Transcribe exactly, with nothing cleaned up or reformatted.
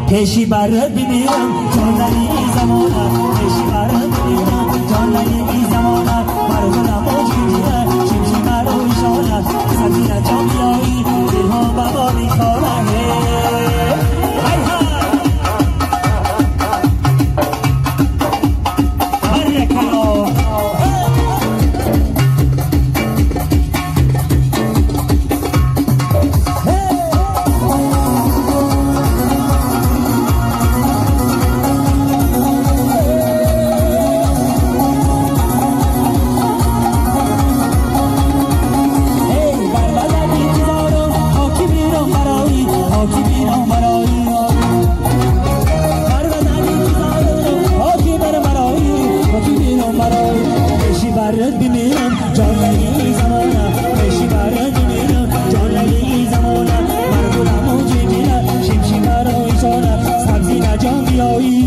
پیشی برد بمیرم جانایی زمانه پیشی برد بمیرم جانایی زمانه مردم موجی میره شمشی مرو ایشانه سبزینه جان بیایی دلها بابا میخوانه های های برد بمیرم جانایی زمانه پیشی برد بمیرم جانایی زمانه مردم موجی میره شمشی مرا ایشانه سبزی نجان بیایی